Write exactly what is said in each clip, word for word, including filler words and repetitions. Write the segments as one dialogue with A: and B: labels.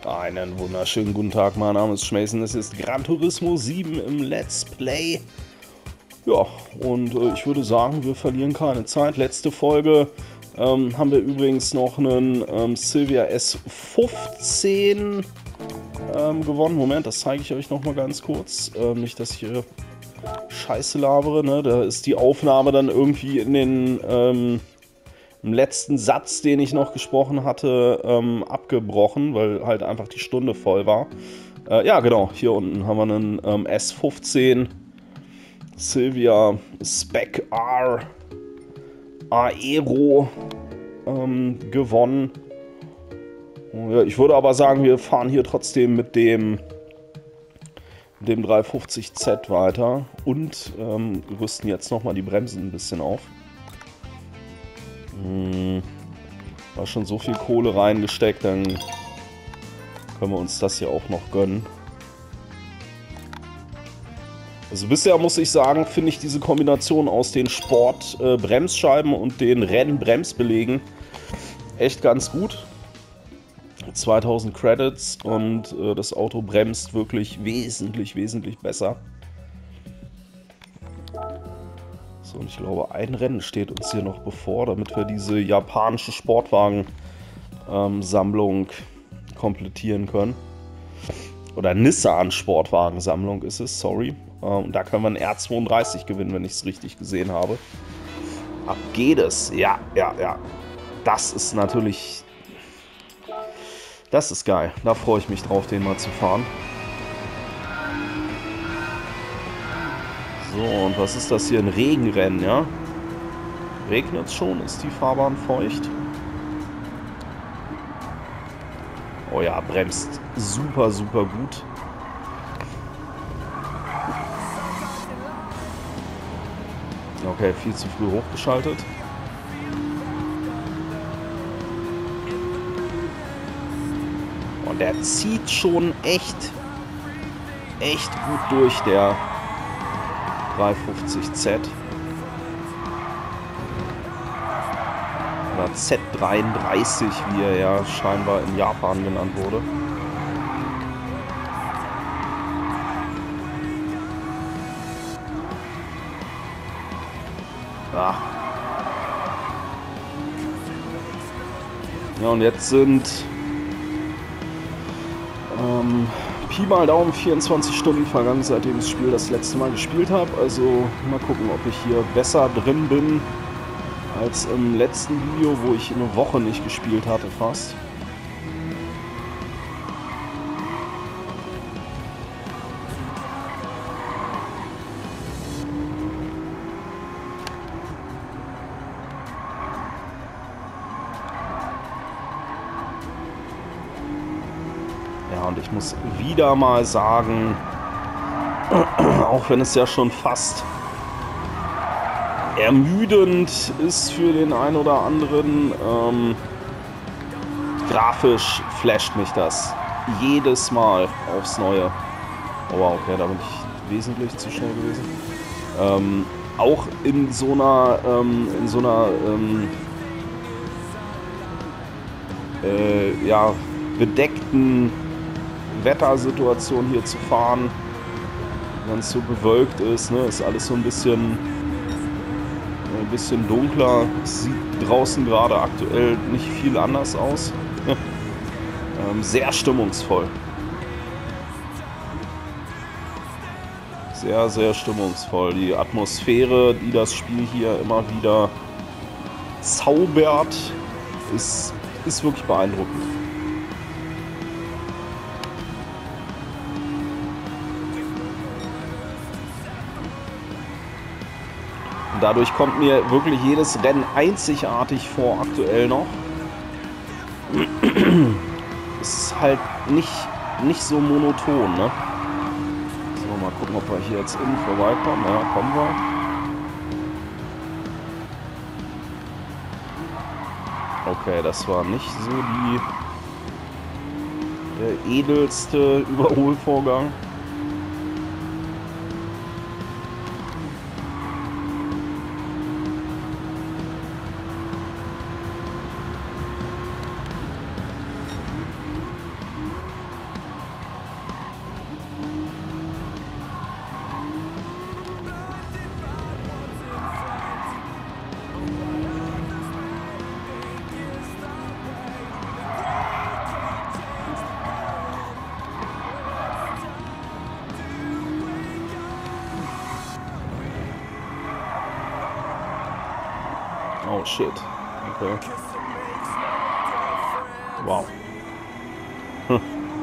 A: Einen wunderschönen guten Tag, mein Name ist Schmason, es ist Gran Turismo sieben im Let's Play. Ja, und äh, ich würde sagen, wir verlieren keine Zeit. Letzte Folge ähm, haben wir übrigens noch einen ähm, Silvia S fünfzehn ähm, gewonnen. Moment, das zeige ich euch nochmal ganz kurz. Ähm, nicht, dass ich hier Scheiße labere, ne? Da ist die Aufnahme dann irgendwie in den... Ähm, im letzten Satz, den ich noch gesprochen hatte, ähm, abgebrochen, weil halt einfach die Stunde voll war. Äh, ja, genau, hier unten haben wir einen ähm, S fünfzehn Silvia Spec R Aero ähm, gewonnen. Ja, ich würde aber sagen, wir fahren hier trotzdem mit dem, dem dreihundertfünfzig Z weiter und ähm, rüsten jetzt nochmal die Bremsen ein bisschen auf. Hm, war schon so viel Kohle reingesteckt, dann können wir uns das hier auch noch gönnen. Also bisher muss ich sagen, finde ich diese Kombination aus den Sport-Bremsscheiben äh, und den Rennen-Bremsbelägen echt ganz gut. zweitausend Credits und äh, das Auto bremst wirklich wesentlich, wesentlich besser. So, und ich glaube, ein Rennen steht uns hier noch bevor, damit wir diese japanische Sportwagen-Sammlung ähm, komplettieren können. Oder Nissan-Sportwagensammlung ist es, sorry. Ähm, da können wir einen R zweiunddreißig gewinnen, wenn ich es richtig gesehen habe. Ab geht es. Ja, ja, ja. Das ist natürlich... Das ist geil. Da freue ich mich drauf, den mal zu fahren. So, und was ist das hier? Ein Regenrennen, ja? Regnet es schon? Ist die Fahrbahn feucht? Oh ja, bremst super, super gut. Okay, viel zu früh hochgeschaltet. Und der zieht schon echt, echt gut durch, der dreihundertfünfzig Z. Oder Z dreiunddreißig, wie er ja scheinbar in Japan genannt wurde. Ah. Ja, und jetzt sind ähm, Pi mal Daumen vierundzwanzig Stunden vergangen, seitdem ich das Spiel das letzte Mal gespielt habe. Also mal gucken, ob ich hier besser drin bin als im letzten Video, wo ich eine Woche nicht gespielt hatte fast. Ja, und ich muss wieder mal sagen, auch wenn es ja schon fast ermüdend ist für den einen oder anderen, ähm, grafisch flasht mich das jedes Mal aufs Neue. Oh wow, okay, da bin ich wesentlich zu schnell gewesen. Ähm, auch in so einer, ähm, in so einer, ähm, äh, ja, bedeckten Wettersituation hier zu fahren, wenn es so bewölkt ist, ne, ist alles so ein bisschen, ein bisschen dunkler. Es sieht draußen gerade aktuell nicht viel anders aus. ähm, sehr stimmungsvoll. Sehr, sehr stimmungsvoll. Die Atmosphäre, die das Spiel hier immer wieder zaubert, ist, ist wirklich beeindruckend. Dadurch kommt mir wirklich jedes Rennen einzigartig vor, aktuell noch. Es ist halt nicht, nicht so monoton, ne? So, mal gucken, ob wir hier jetzt innen vorbeikommen. Ja, kommen wir. Okay, das war nicht so die, der edelste Überholvorgang. Oh shit. Okay. Wow. Hm.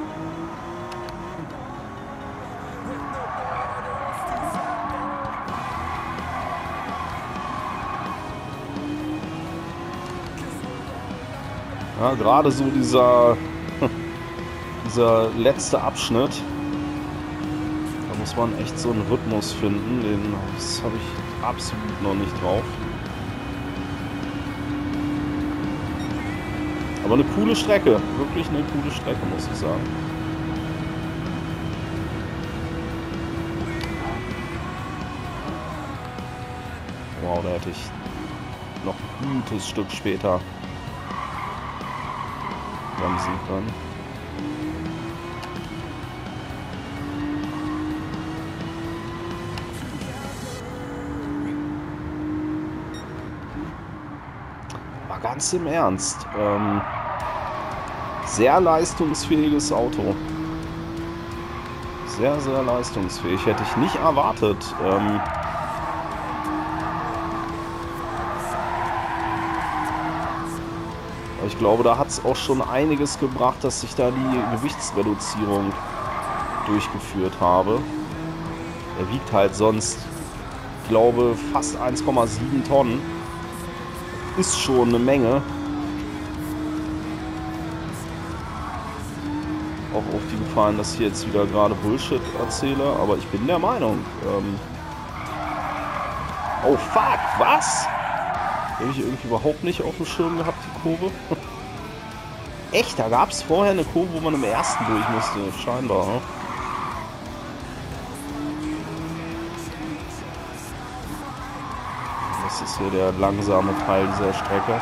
A: Ja, gerade so dieser, dieser letzte Abschnitt, da muss man echt so einen Rhythmus finden, den das habe ich absolut noch nicht drauf. Aber eine coole Strecke, wirklich eine coole Strecke, muss ich sagen. Wow, da hätte ich noch ein gutes Stück später bremsen können. Aber ganz im Ernst, ähm, sehr leistungsfähiges Auto. Sehr, sehr leistungsfähig. Hätte ich nicht erwartet. Ähm, Ich glaube, da hat es auch schon einiges gebracht, dass ich da die Gewichtsreduzierung durchgeführt habe. Er wiegt halt sonst, ich glaube, fast eins Komma sieben Tonnen. Ist schon eine Menge. Auch aufgefallen, dass ich jetzt wieder gerade Bullshit erzähle, aber ich bin der Meinung. Ähm oh fuck, was? Habe ich irgendwie überhaupt nicht auf dem Schirm gehabt, die Kurve. Echt, da gab es vorher eine Kurve, wo man im ersten durch musste, scheinbar. Hm? Das ist hier der langsame Teil dieser Strecke.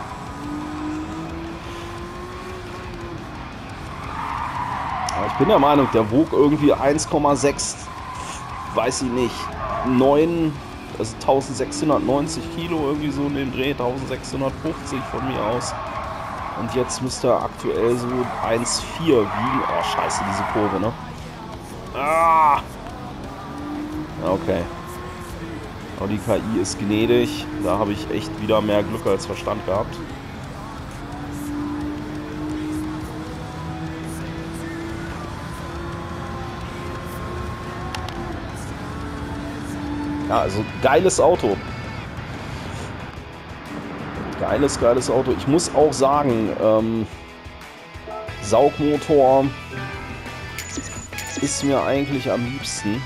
A: Aber ich bin der Meinung, der wog irgendwie eins Komma sechs, weiß ich nicht, neun, also eintausendsechshundertneunzig Kilo, irgendwie so in dem Dreh, eintausendsechshundertfünfzig von mir aus. Und jetzt müsste er aktuell so eins Komma vier wiegen. Oh, scheiße, diese Kurve, ne? Ah! Okay. Aber die K I ist gnädig. Da habe ich echt wieder mehr Glück als Verstand gehabt. Ja, also geiles Auto. Geiles, geiles Auto. Ich muss auch sagen, ähm, Saugmotor ist mir eigentlich am liebsten.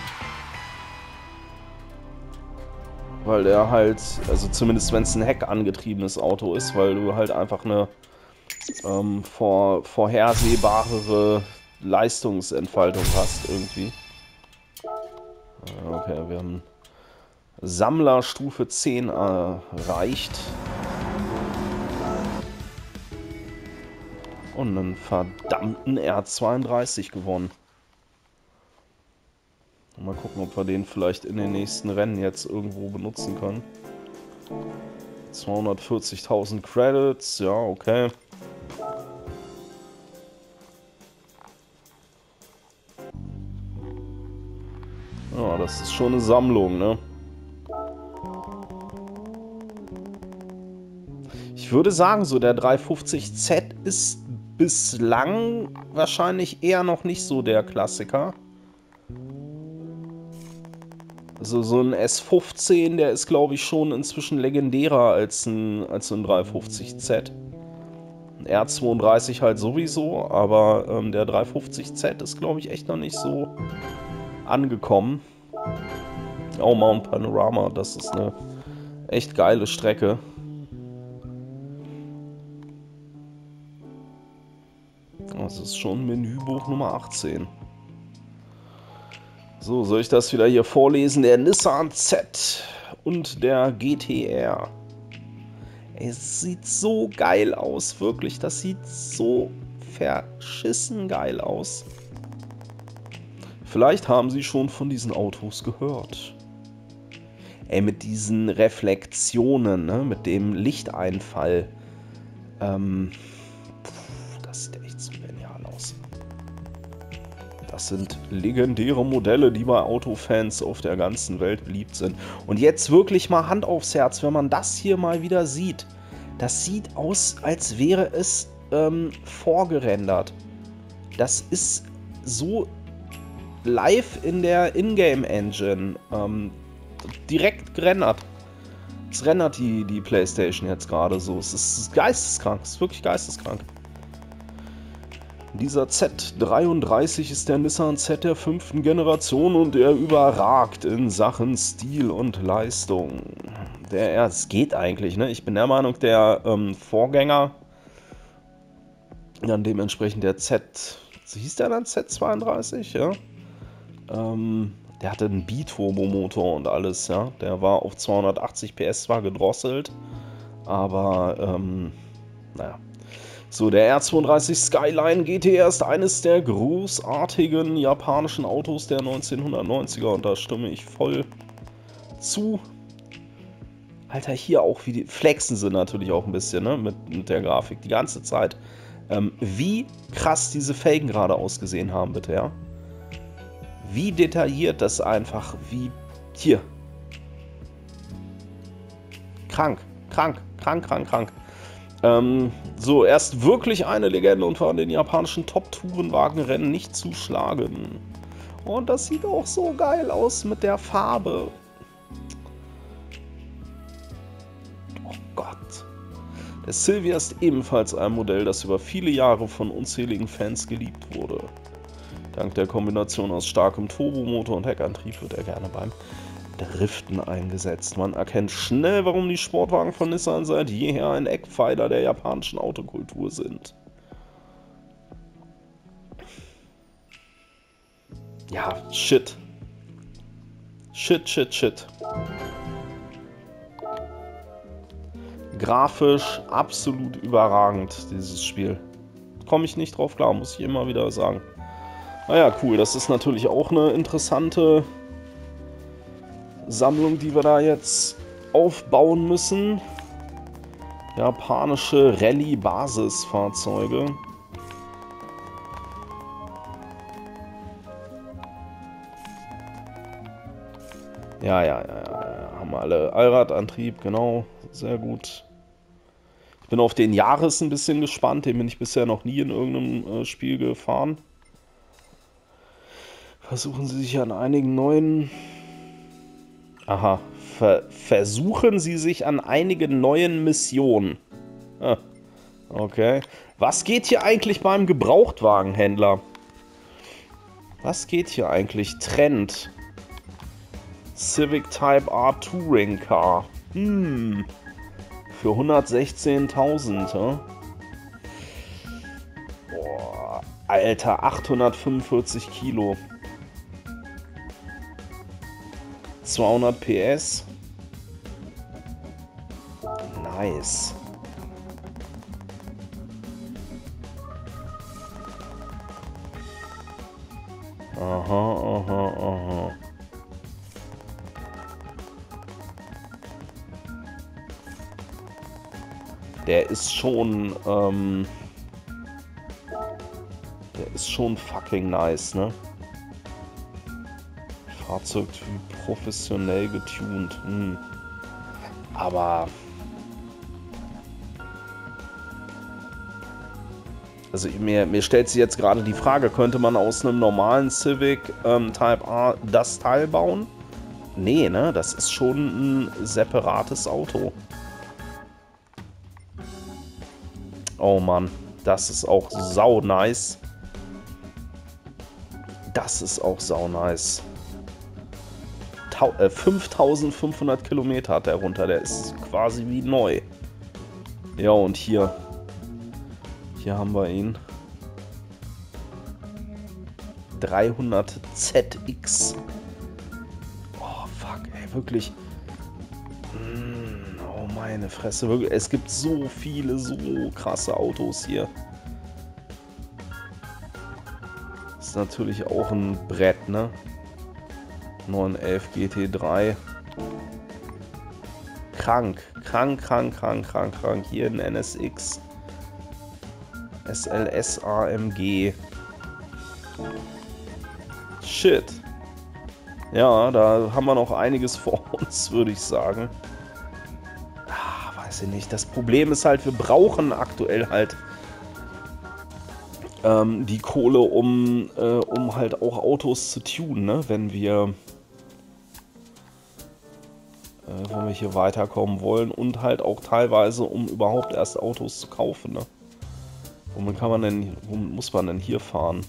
A: Weil der halt, also zumindest wenn es ein heckangetriebenes Auto ist, weil du halt einfach eine ähm, vor, vorhersehbarere Leistungsentfaltung hast irgendwie. Okay, wir haben Sammler Stufe zehn erreicht. Und einen verdammten R zweiunddreißig gewonnen. Mal gucken, ob wir den vielleicht in den nächsten Rennen jetzt irgendwo benutzen können. zweihundertvierzigtausend Credits, ja, okay. Ja, das ist schon eine Sammlung, ne? Ich würde sagen, so der dreihundertfünfzig Z ist bislang wahrscheinlich eher noch nicht so der Klassiker. Also so ein S fünfzehn, der ist glaube ich schon inzwischen legendärer als ein, als so ein dreihundertfünfzig Z. Ein R zweiunddreißig halt sowieso, aber ähm, der dreihundertfünfzig Z ist glaube ich echt noch nicht so angekommen. Oh, Mount Panorama, das ist eine echt geile Strecke. Das ist schon Menübuch Nummer achtzehn. So, soll ich das wieder hier vorlesen? Der Nissan Z und der G T R. Es sieht so geil aus, wirklich. Das sieht so verschissen geil aus. Vielleicht haben Sie schon von diesen Autos gehört. Ey, mit diesen Reflexionen, ne? Mit dem Lichteinfall. Ähm, pff, das sieht echt so genial aus. Das sind legendäre Modelle, die bei Autofans auf der ganzen Welt beliebt sind. Und jetzt wirklich mal Hand aufs Herz, wenn man das hier mal wieder sieht. Das sieht aus, als wäre es ähm, vorgerendert. Das ist so live in der Ingame-Engine ähm, direkt gerendert. Es rendert die, die PlayStation jetzt gerade so. Es ist geisteskrank. Es ist wirklich geisteskrank. Dieser Z dreiunddreißig ist der Nissan Z der fünften Generation und er überragt in Sachen Stil und Leistung. Der, ja, es geht eigentlich, ne? Ich bin der Meinung, der ähm, Vorgänger, dann dementsprechend der Z, hieß der dann Z zweiunddreißig, ja? Ähm, der hatte einen Biturbo-Motor und alles, ja? Der war auf zweihundertachtzig P S zwar gedrosselt, aber, ähm, naja. So, der R zweiunddreißig Skyline G T R ist eines der großartigen japanischen Autos der neunzehnhundertneunziger und da stimme ich voll zu. Alter, hier auch, wie die flexen sie natürlich auch ein bisschen, ne, mit, mit der Grafik, die ganze Zeit. Ähm, wie krass diese Felgen gerade ausgesehen haben, bitte, ja. Wie detailliert das einfach, wie hier. Krank, krank, krank, krank, krank. Ähm, so, er ist wirklich eine Legende und war in den japanischen Top-Tourenwagenrennen nicht zu schlagen. Und das sieht auch so geil aus mit der Farbe. Oh Gott. Der Silvia ist ebenfalls ein Modell, das über viele Jahre von unzähligen Fans geliebt wurde. Dank der Kombination aus starkem Turbomotor und Heckantrieb wird er gerne beim Driften eingesetzt. Man erkennt schnell, warum die Sportwagen von Nissan seit jeher ein Eckpfeiler der japanischen Autokultur sind. Ja, shit. Shit, shit, shit. Grafisch absolut überragend, dieses Spiel. Komme ich nicht drauf klar, muss ich immer wieder sagen. Naja, cool, das ist natürlich auch eine interessante Sammlung, die wir da jetzt aufbauen müssen. Japanische Rallye-Basisfahrzeuge. Ja, ja, ja, ja, haben alle Allradantrieb, genau, sehr gut. Ich bin auf den Jahres ein bisschen gespannt, den bin ich bisher noch nie in irgendeinem äh, Spiel gefahren. Versuchen Sie sich an einigen neuen... Aha, Ver versuchen Sie sich an einigen neuen Missionen. Ah, okay. Was geht hier eigentlich beim Gebrauchtwagenhändler? Was geht hier eigentlich? Trend. Civic Type R Touring Car. Hm. Für hundertsechzehntausend, ja? Boah, Alter, achthundertfünfundvierzig Kilo. zweihundert P S. Nice. Aha, aha, aha. Der ist schon, ähm, der ist schon fucking nice, ne? Fahrzeugtyp professionell getuned. Hm. Aber also mir, mir stellt sich jetzt gerade die Frage, könnte man aus einem normalen Civic ähm, Type R das Teil bauen? Nee, ne? Das ist schon ein separates Auto. Oh Mann, das ist auch sau nice. Das ist auch sau nice. fünftausendfünfhundert Kilometer hat der runter, der ist quasi wie neu. Ja, und hier. Hier haben wir ihn. dreihundert Z X. Oh, fuck, ey, wirklich. Oh, meine Fresse. Wirklich. Es gibt so viele, so krasse Autos hier. Ist natürlich auch ein Brett, ne? neun elf G T drei. Krank, krank, krank, krank, krank, krank. Hier ein N S X. S L S A M G. shit. Ja, da haben wir noch einiges vor uns, würde ich sagen. Ah, weiß ich nicht. Das Problem ist halt, wir brauchen aktuell halt ähm, die Kohle, um, äh, um halt auch Autos zu tunen, ne? Wenn wir, äh, wenn wir hier weiterkommen wollen und halt auch teilweise, um überhaupt erst Autos zu kaufen, ne? Womit kann man denn, womit muss man denn hier fahren?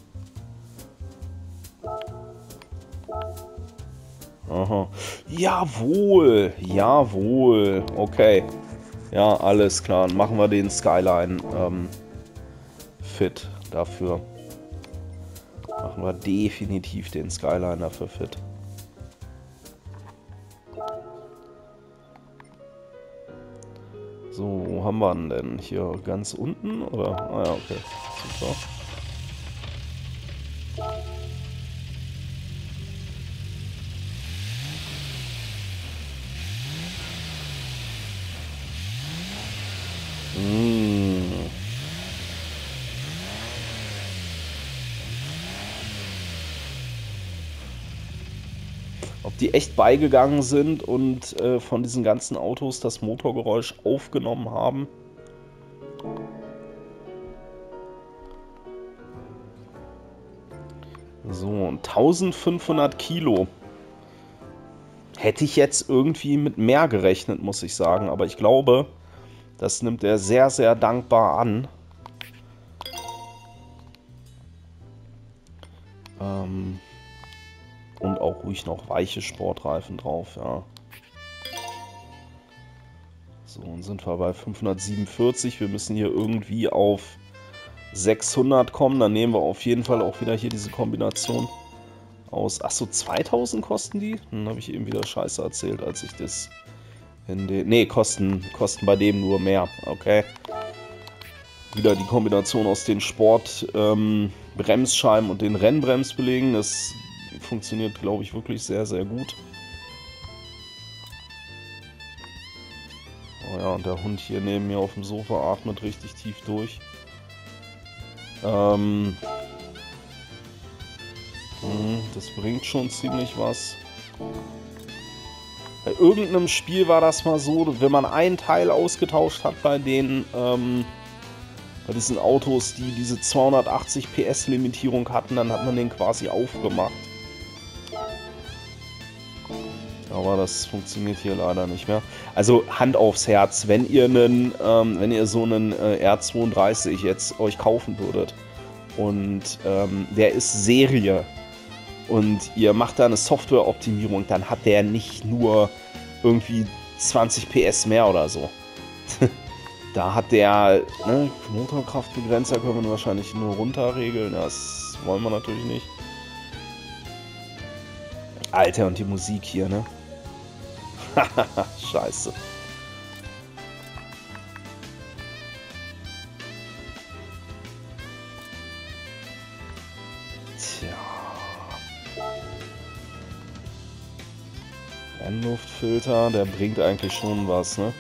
A: Aha. Jawohl, jawohl. Okay. Ja, alles klar. Dann machen wir den Skyline ähm, fit dafür. Machen wir definitiv den Skyline dafür fit. So, wo haben wir ihn denn? Hier ganz unten? Oder? Ah ja, okay. Super. Ob die echt beigegangen sind und äh, von diesen ganzen Autos das Motorgeräusch aufgenommen haben. So, eintausendfünfhundert Kilo. Hätte ich jetzt irgendwie mit mehr gerechnet, muss ich sagen. Aber ich glaube, das nimmt er sehr, sehr dankbar an. Ähm... Und auch ruhig noch weiche Sportreifen drauf, ja. So, und sind wir bei fünfhundertsiebenundvierzig. Wir müssen hier irgendwie auf sechshundert kommen. Dann nehmen wir auf jeden Fall auch wieder hier diese Kombination aus. Achso, zweitausend kosten die? Dann habe ich eben wieder Scheiße erzählt, als ich das in den... Ne, kosten, kosten bei dem nur mehr. Okay. Wieder die Kombination aus den Sport-Bremsscheiben ähm, und den Rennbremsbelägen. Das funktioniert, glaube ich, wirklich sehr, sehr gut. Oh ja, und der Hund hier neben mir auf dem Sofa atmet richtig tief durch. Ähm, das bringt schon ziemlich was. Bei irgendeinem Spiel war das mal so, wenn man ein Teil ausgetauscht hat bei den, ähm, bei diesen Autos, die diese zweihundertachtzig P S Limitierung hatten, dann hat man den quasi aufgemacht. Aber das funktioniert hier leider nicht mehr. Also Hand aufs Herz, wenn ihr einen, ähm, wenn ihr so einen äh, R zweiunddreißig jetzt euch kaufen würdet und ähm, der ist Serie und ihr macht da eine Softwareoptimierung, dann hat der nicht nur irgendwie zwanzig P S mehr oder so. Da hat der, ne, Motorkraftbegrenzer können wir wahrscheinlich nur runterregeln, das wollen wir natürlich nicht. Alter, und die Musik hier, ne? Scheiße. Tja. Rennluftfilter, der bringt eigentlich schon was, ne?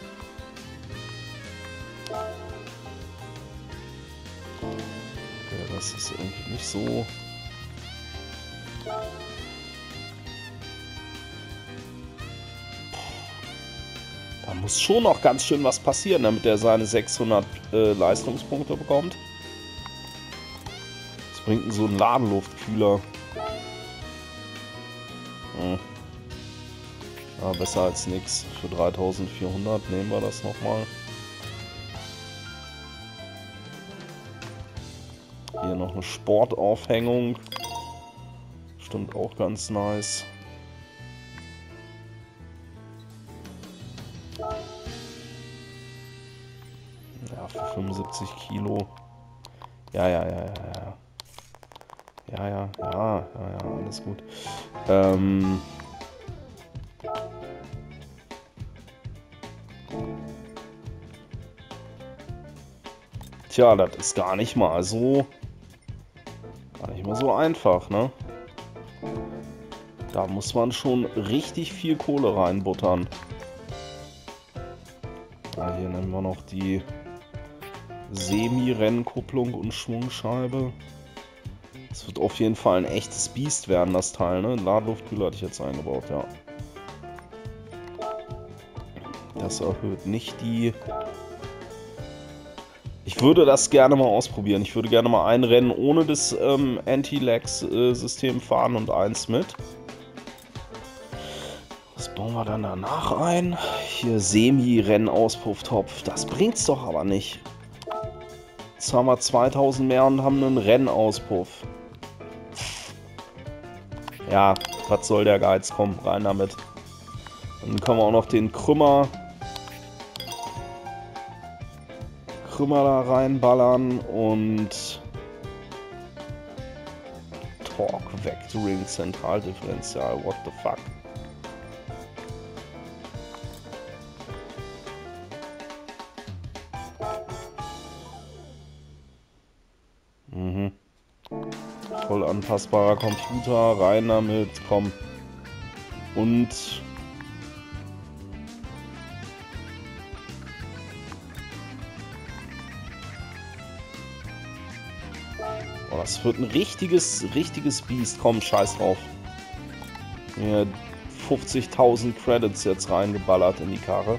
A: Okay, das ist irgendwie nicht so... Da muss schon noch ganz schön was passieren, damit er seine sechshundert äh, Leistungspunkte bekommt. Was bringt denn so ein Ladenluftkühler? Hm. Ja, besser als nix. Für dreitausendvierhundert nehmen wir das nochmal. Hier noch eine Sportaufhängung. Stimmt auch ganz nice. Ja, für fünfundsiebzig Kilo. Ja, ja, ja, ja, ja. Ja, ja, ja, ja, ja, alles gut. Ähm... Tja, das ist gar nicht mal so... Gar nicht mal so einfach, ne? Da muss man schon richtig viel Kohle reinbuttern. Ja, hier nehmen wir noch die Semi-Rennkupplung und Schwungscheibe. Es wird auf jeden Fall ein echtes Biest werden, das Teil, ne? Ladeluftkühler hatte ich jetzt eingebaut, ja. Das erhöht nicht die... Ich würde das gerne mal ausprobieren. Ich würde gerne mal ein Rennen ohne das ähm, Anti-Lag-System fahren und eins mit. Was bauen wir dann danach ein? Hier Semi-Rennauspuff-Topf. Das bringt's doch aber nicht. Jetzt haben wir zweitausend mehr und haben einen Rennauspuff. Ja, was soll der Geiz? Komm, rein damit. Dann können wir auch noch den Krümmer... Krümmer da reinballern und... Torque Vectoring Zentraldifferential. What the fuck? Mhm. Voll anpassbarer Computer, rein damit, komm. Und... Oh, das wird ein richtiges, richtiges Biest. Komm, scheiß drauf. Mir fünfzigtausend Credits jetzt reingeballert in die Karre.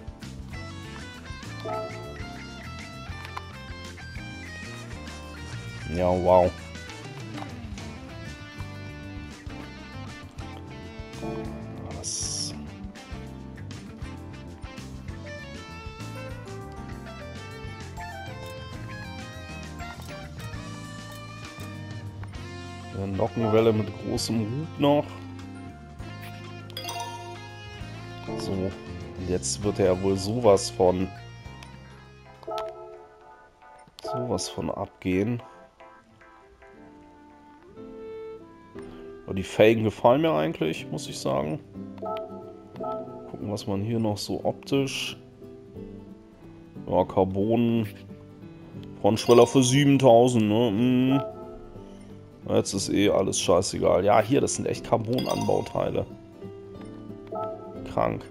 A: Ja, wow. Das... Eine Nockenwelle mit großem Hub noch. So, und jetzt wird er ja wohl sowas von... sowas von abgehen. Aber die Felgen gefallen mir eigentlich, muss ich sagen. Gucken, was man hier noch so optisch... Ja, Carbon... Frontschweller für siebentausend, ne? Hm. Jetzt ist eh alles scheißegal. Ja, hier, das sind echt Carbon-Anbauteile. Krank.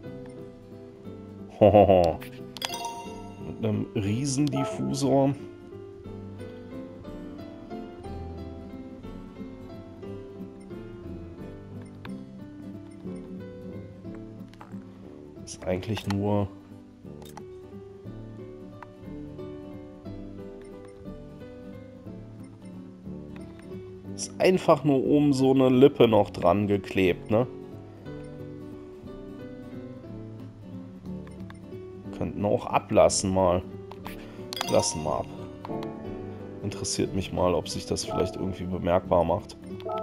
A: Hohoho. Mit einem Riesendiffusor. Ist eigentlich nur... Ist einfach nur oben so eine Lippe noch dran geklebt, ne? Könnten auch ablassen mal. Lassen mal ab. Interessiert mich mal, ob sich das vielleicht irgendwie bemerkbar macht.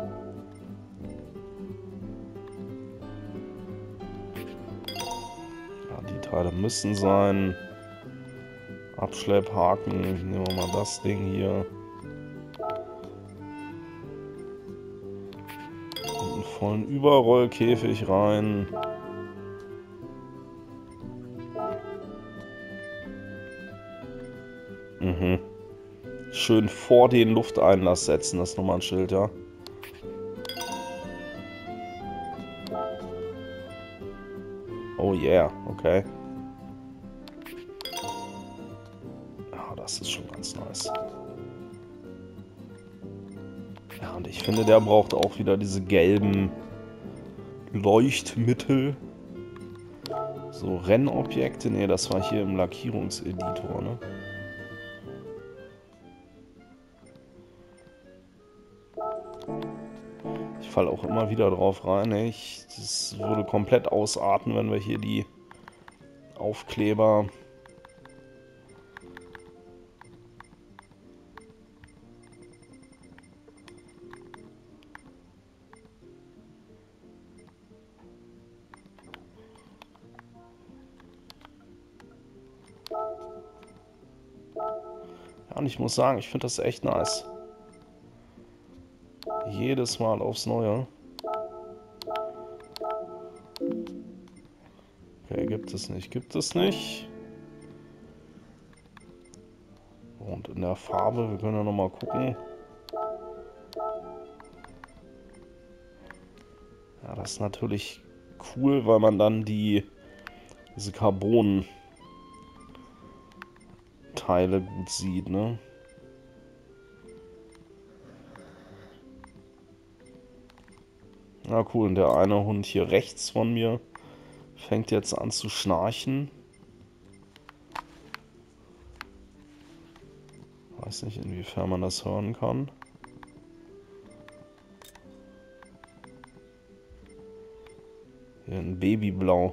A: Ja, die Teile müssen sein. Abschlepphaken. Nehmen wir mal das Ding hier. Einen vollen Überrollkäfig rein. Mhm. Schön vor den Lufteinlass setzen, das ist nochmal ein Schild, ja. Oh yeah, okay. Ja, das ist schon ganz nice. Ja, und ich finde, der braucht auch wieder diese gelben Leuchtmittel. So, Rennobjekte. Ne, das war hier im Lackierungseditor, ne? Ich falle auch immer wieder drauf rein. Ne? Ich, das würde komplett ausarten, wenn wir hier die Aufkleber... Ja, und ich muss sagen, ich finde das echt nice. Jedes Mal aufs Neue. Okay, gibt es nicht, gibt es nicht. Und in der Farbe, wir können ja nochmal gucken. Ja, das ist natürlich cool, weil man dann die diese Carbon-Teile gut sieht, ne? Na cool, und der eine Hund hier rechts von mir fängt jetzt an zu schnarchen. Weiß nicht, inwiefern man das hören kann. Hier ein Babyblau.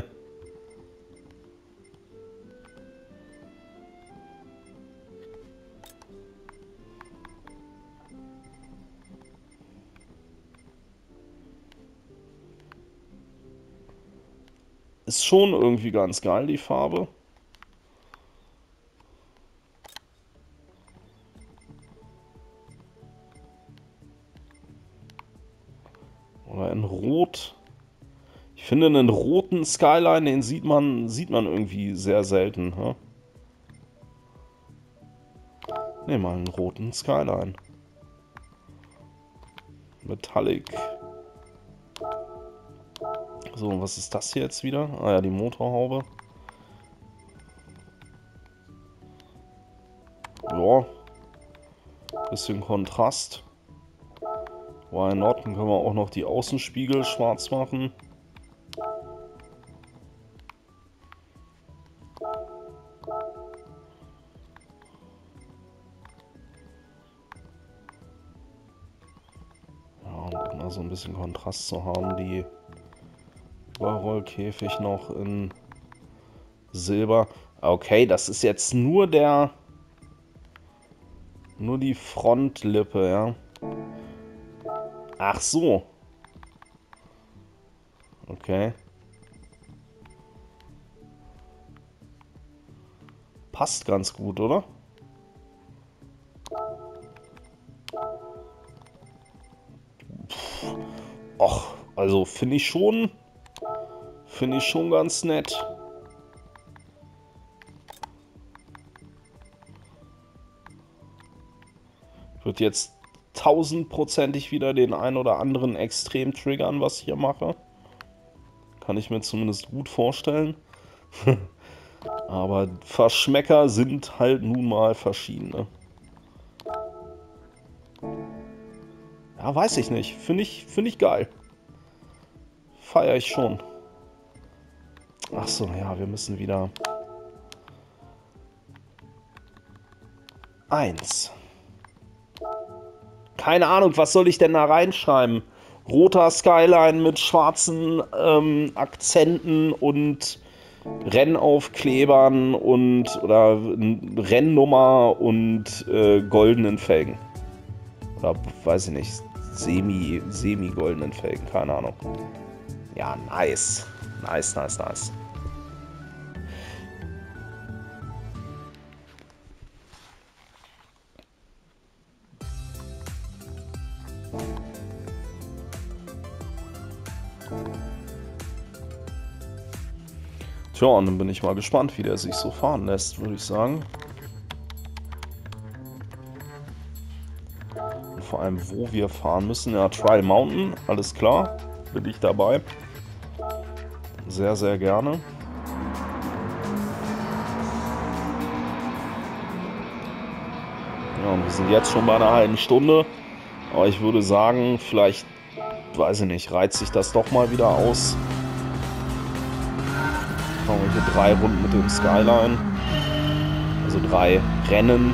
A: Ist schon irgendwie ganz geil, die Farbe. Oder in Rot. Ich finde, einen roten Skyline, den sieht man, sieht man irgendwie sehr selten. Hä? Ne, mal einen roten Skyline. Metallic. So, was ist das hier jetzt wieder? Ah ja, die Motorhaube. Ja. Bisschen Kontrast. Why not? Dann können wir auch noch die Außenspiegel schwarz machen. Ja, um mal so ein bisschen Kontrast zu haben, die Überrollkäfig noch in Silber. Okay, das ist jetzt nur der... Nur die Frontlippe, ja. Ach so. Okay. Passt ganz gut, oder? Pff. Och, also finde ich schon... Finde ich schon ganz nett. Wird jetzt tausendprozentig wieder den ein oder anderen extrem triggern, was ich hier mache. Kann ich mir zumindest gut vorstellen. Aber Verschmecker sind halt nun mal verschiedene. Ja, weiß ich nicht. Finde ich, finde ich geil. Feiere ich schon. Ach so, ja, wir müssen wieder... Eins. Keine Ahnung, was soll ich denn da reinschreiben? Roter Skyline mit schwarzen ähm, Akzenten und Rennaufklebern und oder Rennnummer und äh, goldenen Felgen. Oder weiß ich nicht, semi, semi-goldenen Felgen, keine Ahnung. Ja, nice. Nice, nice, nice. Tja, und dann bin ich mal gespannt, wie der sich so fahren lässt, würde ich sagen. Und vor allem, wo wir fahren müssen. Ja, Trial Mountain, alles klar, bin ich dabei. Sehr, sehr gerne. Ja, und wir sind jetzt schon bei einer halben Stunde. Aber ich würde sagen, vielleicht, weiß ich nicht, reizt sich das doch mal wieder aus. Machen wir hier drei Runden mit dem Skyline. Also drei Rennen.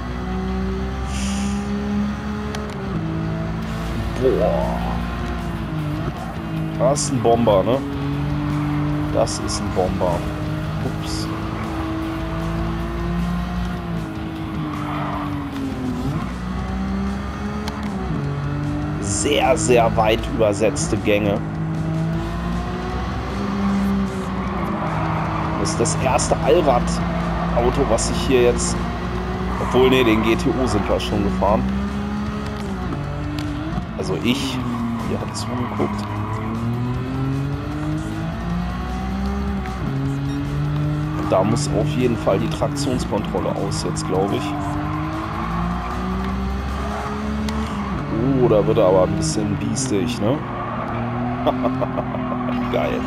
A: Boah. Das ist ein Bomber, ne? Das ist ein Bomber. Ups. Sehr, sehr weit übersetzte Gänge. Das ist das erste Allradauto, was ich hier jetzt... Obwohl, ne, den G T O sind wir schon gefahren. Also ich, ihr habt zugeguckt. Und da muss auf jeden Fall die Traktionskontrolle aus jetzt, glaube ich. Oh, da wird er aber ein bisschen biestig, ne? Geil.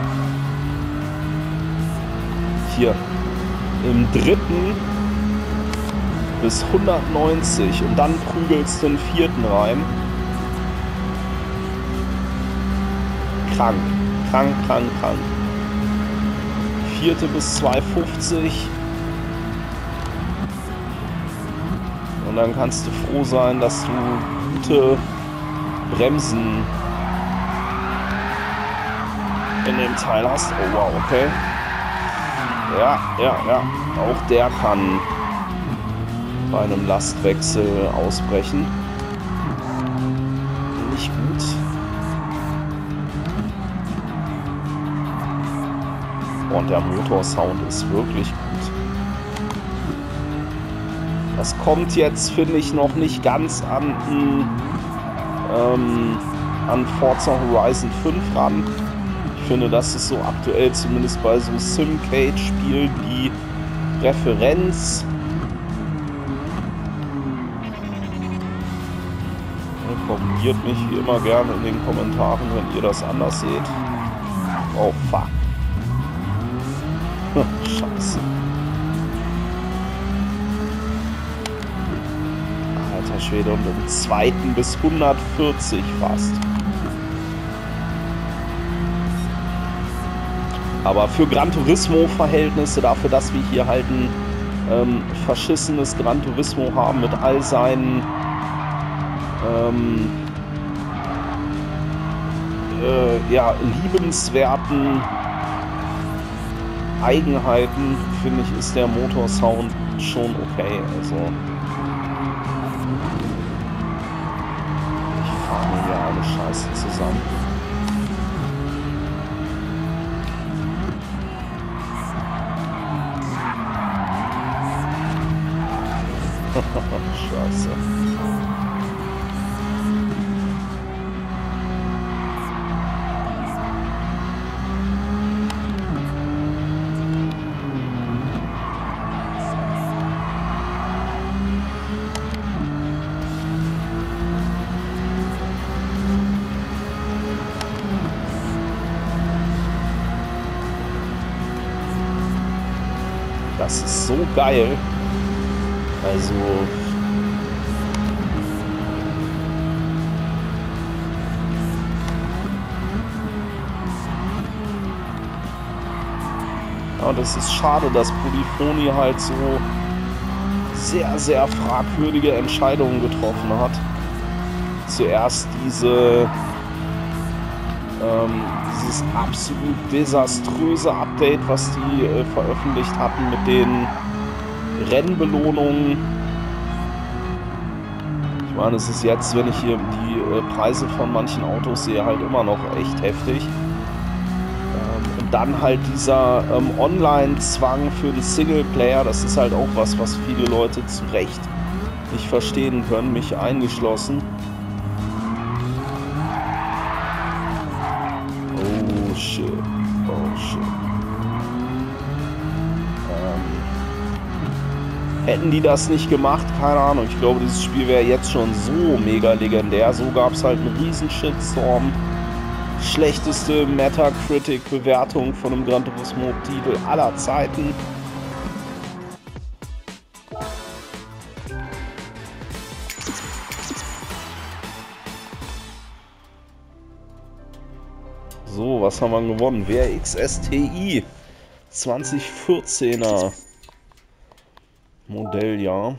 A: Hier im dritten bis hundertneunzig und dann prügelst du den vierten rein. krank. Krank, krank, krank. Vierte bis zwei fünfzig. Und dann kannst du froh sein, dass du gute Bremsen in dem Teil hast. Oh wow, okay. Ja, ja, ja. Auch der kann bei einem Lastwechsel ausbrechen. Nicht gut. Und der Motorsound ist wirklich gut. Das kommt jetzt, finde ich, noch nicht ganz an, ähm, an Forza Horizon fünf ran. Ich finde, das ist so aktuell, zumindest bei so Simcade-Spielen, die Referenz. Korrigiert mich wie immer gerne in den Kommentaren, wenn ihr das anders seht. Oh, fuck. Scheiße. Alter Schwede, und im zweiten bis hundertvierzig fast. Aber für Gran Turismo-Verhältnisse, dafür, dass wir hier halt ein ähm, verschissenes Gran Turismo haben mit all seinen ähm, äh, ja, liebenswerten Eigenheiten, finde ich, ist der Motorsound schon okay. Also ich fahre mir hier eine Scheiße zusammen. Scheiße. Das ist so geil. Also ja, und es ist schade, dass Polyphony halt so sehr, sehr fragwürdige Entscheidungen getroffen hat. Zuerst diese ähm, dieses absolut desaströse Update, was die äh, veröffentlicht hatten mit den Rennbelohnungen. Ich meine, es ist jetzt, wenn ich hier die äh, Preise von manchen Autos sehe, halt immer noch echt heftig. Ähm, und dann halt dieser ähm, Online-Zwang für den Singleplayer, das ist halt auch was, was viele Leute zu Recht nicht verstehen können, mich eingeschlossen. Oh shit, oh shit. Hätten die das nicht gemacht, keine Ahnung. Ich glaube, dieses Spiel wäre jetzt schon so mega legendär. So gab es halt einen riesen Shitstorm. Schlechteste Metacritic-Bewertung von einem Gran Turismo-Titel aller Zeiten. So, was haben wir gewonnen? W R X S T I zwanzig vierzehner Modelljahr.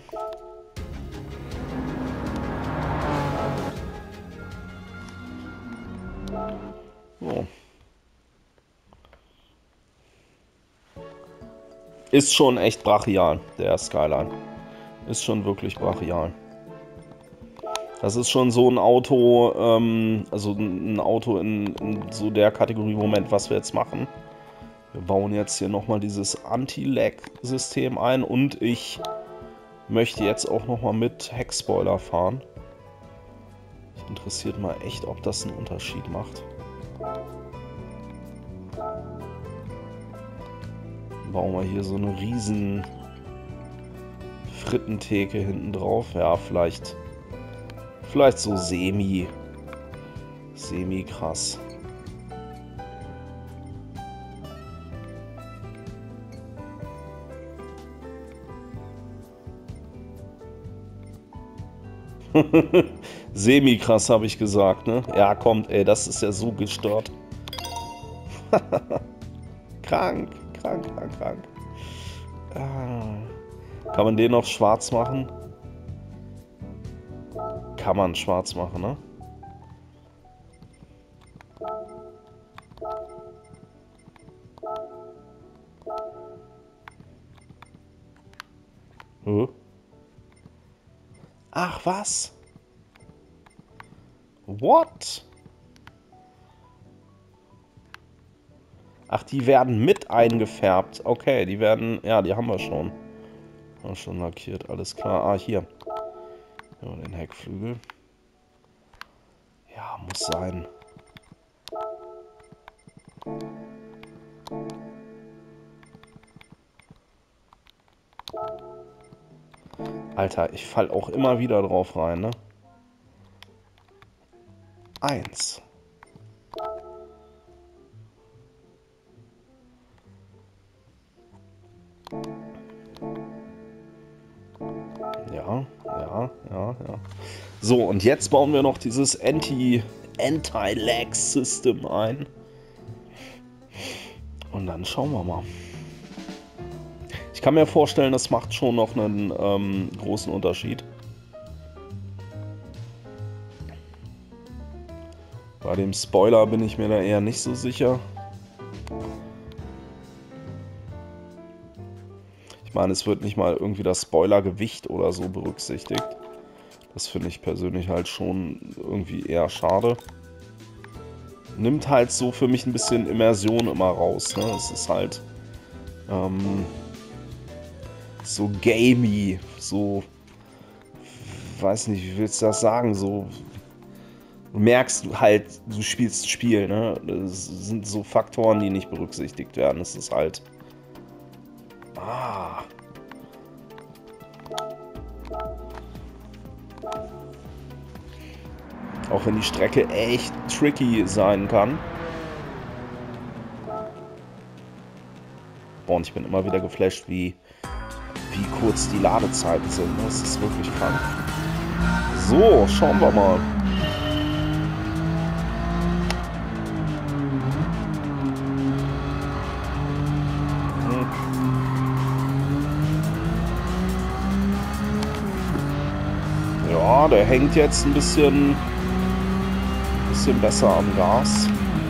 A: So. Ist schon echt brachial, der Skyline. Ist schon wirklich brachial. Das ist schon so ein Auto, ähm, also ein Auto in, in so der Kategorie, Moment, was wir jetzt machen. Wir bauen jetzt hier nochmal dieses Anti-Lag-System ein und ich möchte jetzt auch nochmal mit Heckspoiler fahren. Mich interessiert mal echt, ob das einen Unterschied macht. Bauen wir hier so eine riesen Frittentheke hinten drauf. Ja, vielleicht, vielleicht so semi, semi krass. Semi-krass, habe ich gesagt, ne? Ja, kommt, ey, das ist ja so gestört. Krank, krank, krank, krank. Ah. Kann man den noch schwarz machen? Kann man schwarz machen, ne? Huh? Ach, was? What? Ach, die werden mit eingefärbt. Okay, die werden... Ja, die haben wir schon. Haben wir schon lackiert, alles klar. Ah, hier. Ja, den Heckflügel. Ja, muss sein. Alter, ich fall auch immer wieder drauf rein, ne? Eins. Ja, ja, ja, ja. So, und jetzt bauen wir noch dieses Anti, Anti-Lag-System ein. Und dann schauen wir mal. Ich kann mir vorstellen, das macht schon noch einen ähm, großen Unterschied. Bei dem Spoiler bin ich mir da eher nicht so sicher. Ich meine, es wird nicht mal irgendwie das Spoilergewicht oder so berücksichtigt. Das finde ich persönlich halt schon irgendwie eher schade. Nimmt halt so für mich ein bisschen Immersion immer raus, ne? Es ist halt ähm, so gamey, so, weiß nicht, wie willst du das sagen, so, du merkst halt, du spielst ein Spiel, ne? Das sind so Faktoren, die nicht berücksichtigt werden. Es ist halt, ah, auch wenn die Strecke echt tricky sein kann. Boah, und ich bin immer wieder geflasht, wie, wie kurz die Ladezeiten sind. Das ist wirklich krank. So, schauen wir mal. Hm. Ja, der hängt jetzt ein bisschen... bisschen besser am Gas.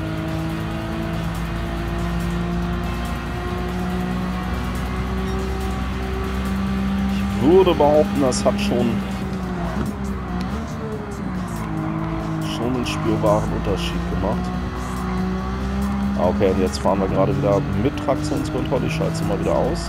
A: Ich würde behaupten, das hat schon schon einen spürbaren Unterschied gemacht. Ah, okay, und jetzt fahren wir gerade wieder mit Traktionskontrolle. Ich schalte sie mal wieder aus.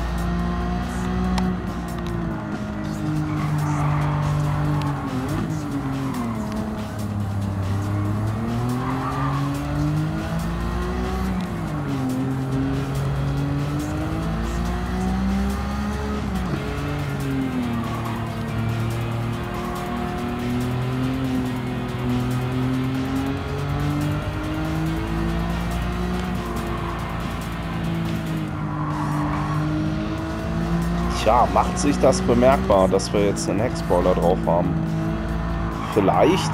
A: Ja, macht sich das bemerkbar, dass wir jetzt einen Heckspoiler drauf haben? Vielleicht.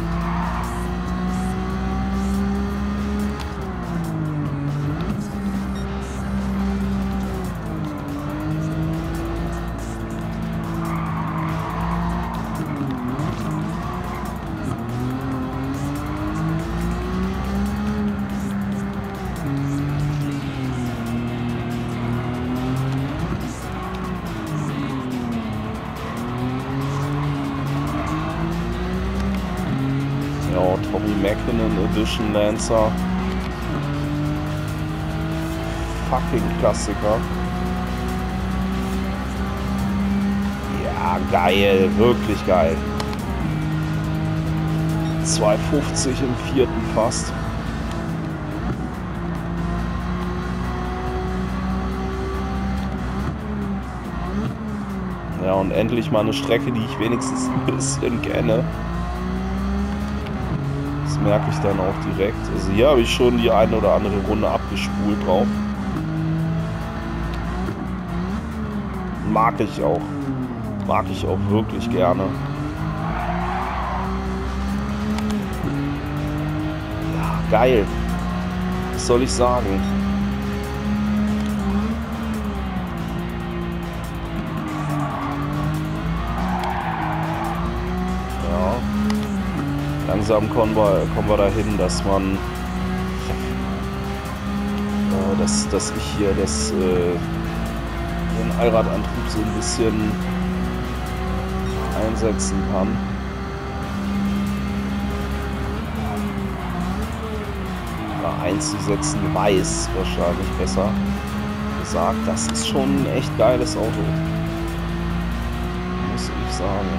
A: Tommy Mäkinen Edition Lancer. Fucking Klassiker. Ja, geil, wirklich geil. zwei fünfzig im vierten fast. Ja, und endlich mal eine Strecke, die ich wenigstens ein bisschen kenne. Das merke ich dann auch direkt. Also hier habe ich schon die eine oder andere Runde abgespult drauf. Mag ich auch. Mag ich auch wirklich gerne. Ja, geil. Was soll ich sagen? Ja. Langsam kommen wir, kommen wir dahin, dass man, äh, dass, dass ich hier das, äh, den Allradantrieb so ein bisschen einsetzen kann. Oder einzusetzen, weiß wahrscheinlich besser gesagt. Das ist schon ein echt geiles Auto, muss ich sagen.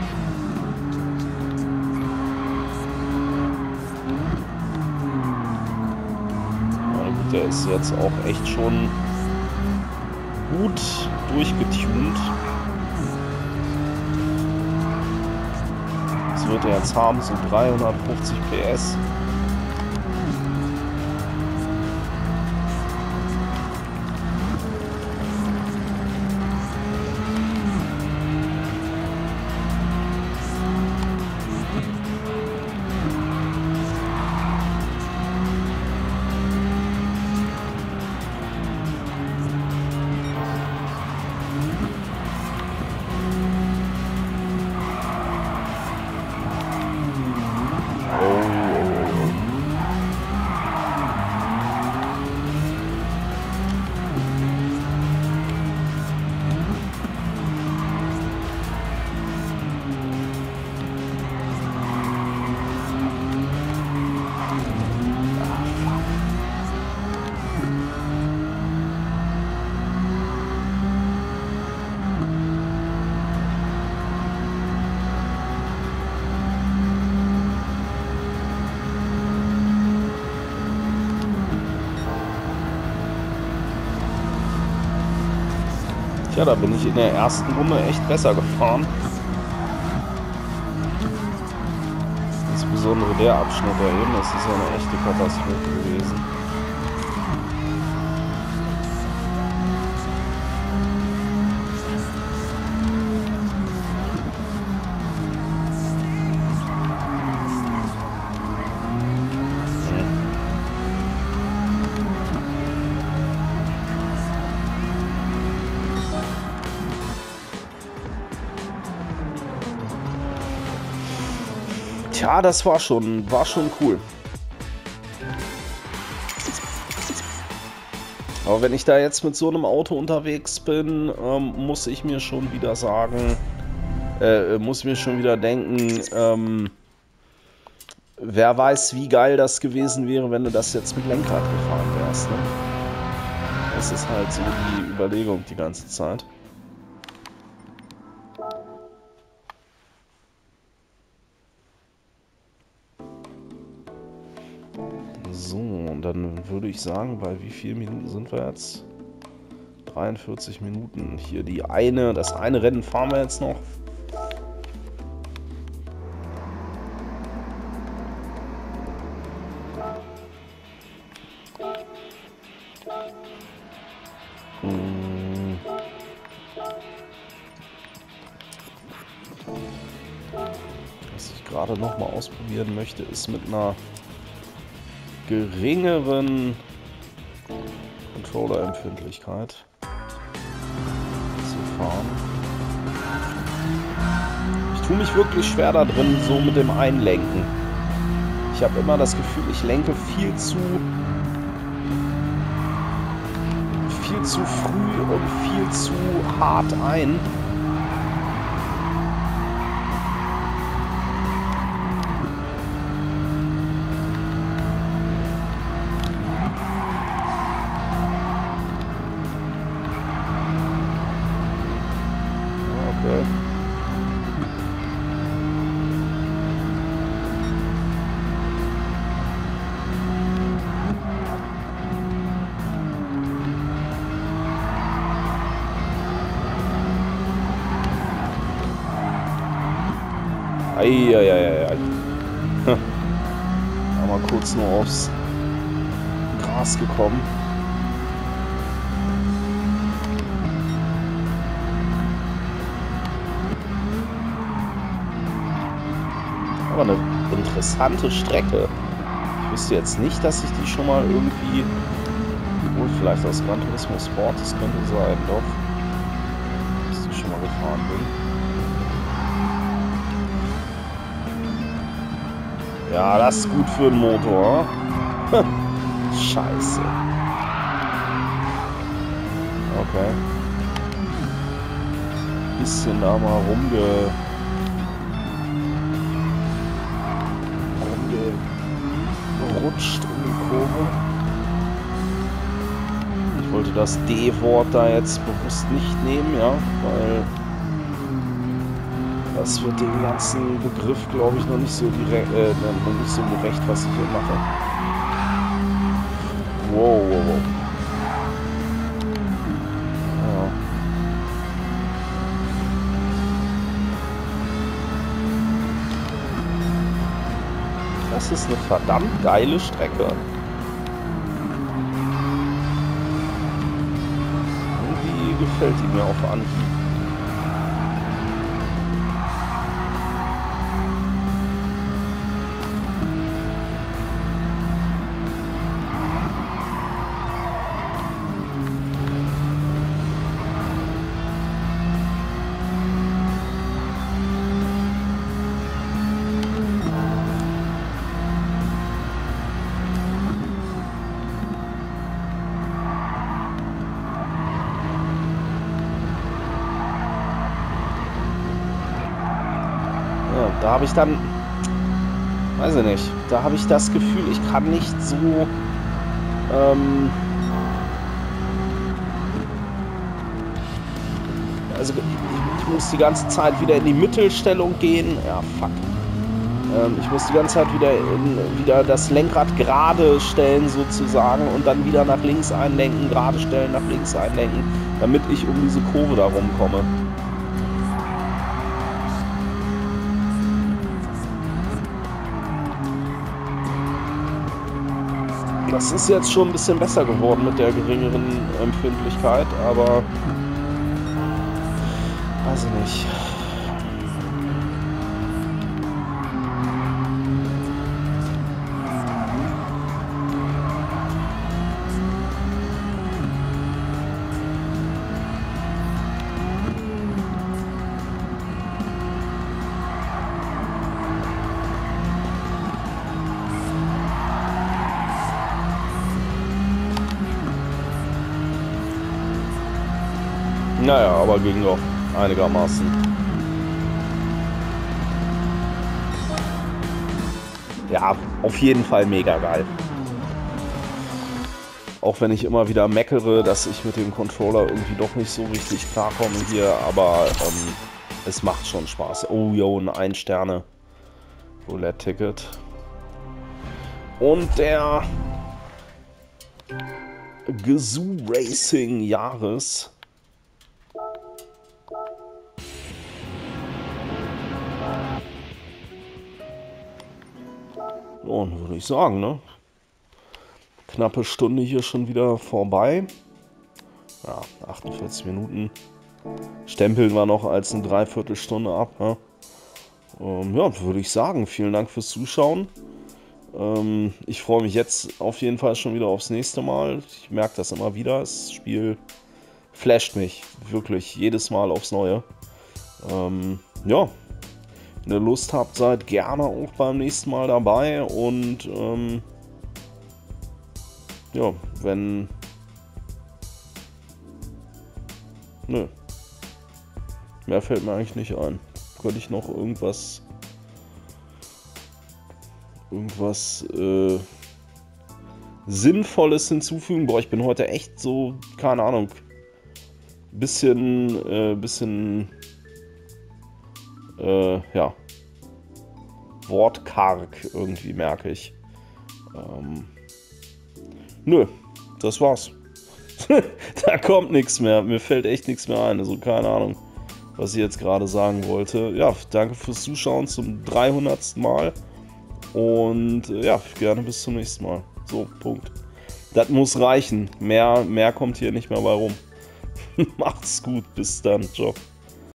A: Na gut, der ist jetzt auch echt schon gut durchgetunt. Das wird er jetzt haben, so dreihundertfünfzig P S. Tja, da bin ich in der ersten Runde echt besser gefahren. Insbesondere der Abschnitt da eben, das ist ja eine echte Katastrophe gewesen. Tja, das war schon, war schon cool. Aber wenn ich da jetzt mit so einem Auto unterwegs bin, ähm, muss ich mir schon wieder sagen, äh, muss ich mir schon wieder denken, ähm, wer weiß, wie geil das gewesen wäre, wenn du das jetzt mit Lenkrad gefahren wärst. Ne? Das ist halt so die Überlegung die ganze Zeit. So, und dann würde ich sagen, bei wie vielen Minuten sind wir jetzt? dreiundvierzig Minuten. Hier die eine, das eine Rennen fahren wir jetzt noch. Hm. Was ich gerade noch mal ausprobieren möchte, ist mit einer geringeren Controller-Empfindlichkeit zu fahren. Ich tue mich wirklich schwer da drin, so mit dem Einlenken. Ich habe immer das Gefühl, ich lenke viel zu viel zu früh und viel zu hart ein. Eieieiei. Mal kurz nur aufs Gras gekommen. Aber eine interessante Strecke. Ich wüsste jetzt nicht, dass ich die schon mal irgendwie... Obwohl, vielleicht aus Gran Turismo Sport, das könnte sein, doch. Dass ich schon mal gefahren bin. Ja, das ist gut für den Motor. Scheiße. Okay. Bisschen da mal rumge... rumgerutscht um die Kurve. Ich wollte das D-Wort da jetzt bewusst nicht nehmen, ja, weil das wird dem ganzen Begriff, glaube ich, noch nicht so direkt, äh, noch nicht so gerecht, was ich hier mache. Wow, wow, wow. Ja. Das ist eine verdammt geile Strecke. Irgendwie gefällt die mir auf Anhieb. Da habe ich dann, weiß ich nicht, da habe ich das Gefühl, ich kann nicht so, ähm, also ich, ich muss die ganze Zeit wieder in die Mittelstellung gehen, ja fuck, ähm, ich muss die ganze Zeit wieder, in, wieder das Lenkrad gerade stellen sozusagen und dann wieder nach links einlenken, gerade stellen, nach links einlenken, damit ich um diese Kurve da rumkomme. Das ist jetzt schon ein bisschen besser geworden mit der geringeren Empfindlichkeit, aber weiß ich nicht. Naja, aber ging doch einigermaßen. Ja, auf jeden Fall mega geil. Auch wenn ich immer wieder meckere, dass ich mit dem Controller irgendwie doch nicht so richtig klarkomme hier, aber ähm, es macht schon Spaß. Oh, yo, ein ein Sterne Roulette-Ticket. Und der Gazoo Racing Jahres. Und würde ich sagen, ne? Knappe Stunde hier schon wieder vorbei. Ja, achtundvierzig Minuten. Stempeln wir noch als eine Dreiviertelstunde ab. Ne? Ähm, ja, würde ich sagen, vielen Dank fürs Zuschauen. Ähm, ich freue mich jetzt auf jeden Fall schon wieder aufs nächste Mal. Ich merke das immer wieder. Das Spiel flasht mich wirklich jedes Mal aufs Neue. Ähm, ja. Wenn ihr Lust habt, seid gerne auch beim nächsten Mal dabei und ähm, ja, wenn nö, mehr fällt mir eigentlich nicht ein. Könnte ich noch irgendwas irgendwas äh, Sinnvolles hinzufügen? Boah, ich bin heute echt so, keine Ahnung, bisschen äh, bisschen Äh, ja, wortkarg irgendwie, merke ich. Ähm, nö, das war's. Da kommt nichts mehr. Mir fällt echt nichts mehr ein. Also keine Ahnung, was ich jetzt gerade sagen wollte. Ja, danke fürs Zuschauen zum dreihundertsten Mal. Und äh, ja, gerne bis zum nächsten Mal. So, Punkt. Das muss reichen. Mehr, mehr kommt hier nicht mehr bei rum. Macht's gut. Bis dann. Ciao.